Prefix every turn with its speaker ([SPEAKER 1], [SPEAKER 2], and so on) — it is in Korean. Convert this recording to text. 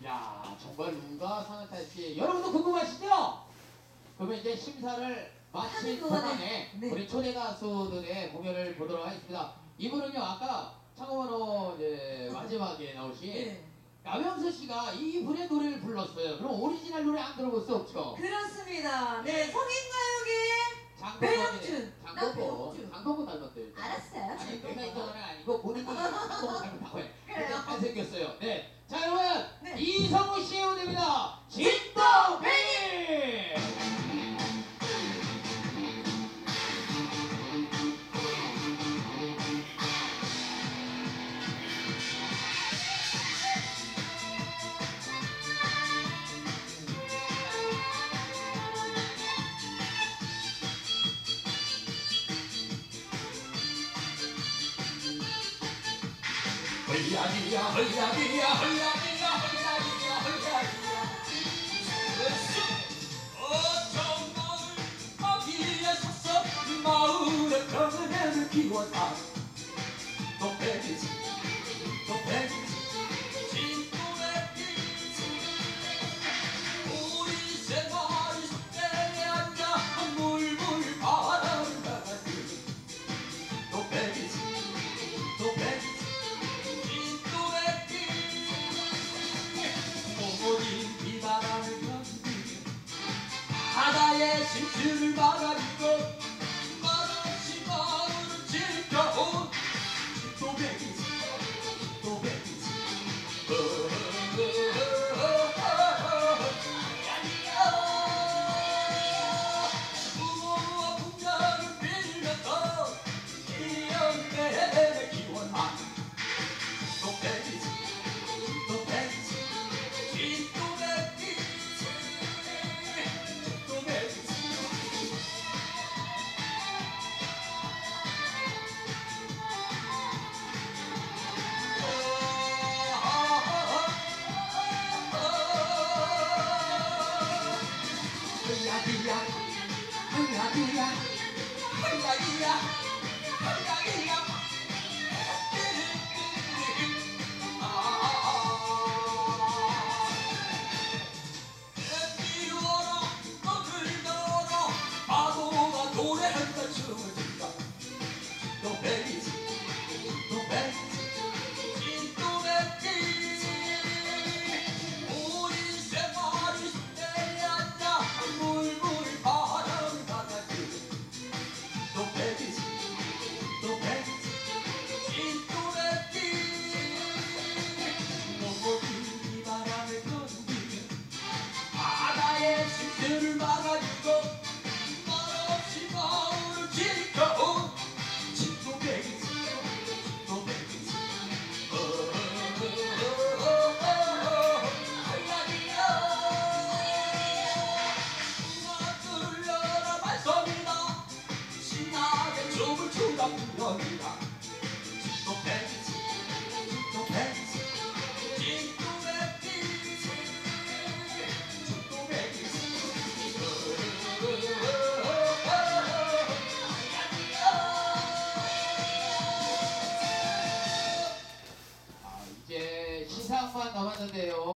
[SPEAKER 1] 야, 정말 누가 상을 탈지 여러분도 궁금하시죠? 그러면 이제 심사를 마친 동안에
[SPEAKER 2] 네.
[SPEAKER 1] 우리 초대 가수들의 공연을 보도록 하겠습니다. 이분은요, 아까 창원호 이제 마지막에 나오신
[SPEAKER 2] 네.
[SPEAKER 1] 남영서 씨가 이분의 노래를 불렀어요. 그럼 오리지널 노래 안 들어볼 수 없죠?
[SPEAKER 2] 그렇습니다. 네, 성인가요계의 배영준.
[SPEAKER 1] 장동건 닮았대요.
[SPEAKER 2] 알았어요.
[SPEAKER 1] 아니, 내가 인정은 아니고 본인이 장동건 닮았다고 해. 근데
[SPEAKER 2] 그래요?
[SPEAKER 1] 잘생겼어요. 네. 자, 여러분,
[SPEAKER 2] 네.
[SPEAKER 1] 이성우 씨의 무대입니다. 진또배기!
[SPEAKER 3] 헐야기야 헐야기야 헐야기야 헐야기야 헐야기야 어쩜 나를 거기에 섰어 마을에 평행을 키워다 또 배기지 또 배기지 진또배기 우리 생활이 속대에 앉아 물물 바람을 나가지 또 배기지 또 배기지 모모진 비바람을 견디며 바다의 심술을 막아주고 말없이 마음을 지켜온 진또배기지 진또배기지 부모와 풍년을 빌면서 기억내내 기원한 진또배기지 진또배기지 헐야기야 헐야기야 헐야기야 헐야기야 띄워라 너를 넣어라 파도가 노래한다 춤을 춘다 또 배기지 또 배기지 진또배기지 우리 생활이 속대에 앉아 물물 바람 바다지 또 배기지 또 배기지 진또배기지 모모진 비바람을 견디며 바다의 심술을 막아주고 말없이 마음을 지켜온 진또배기지 진또배기지 헐야기야 음악을 열어 발성이다 신나게 춤을 추다 풍년이다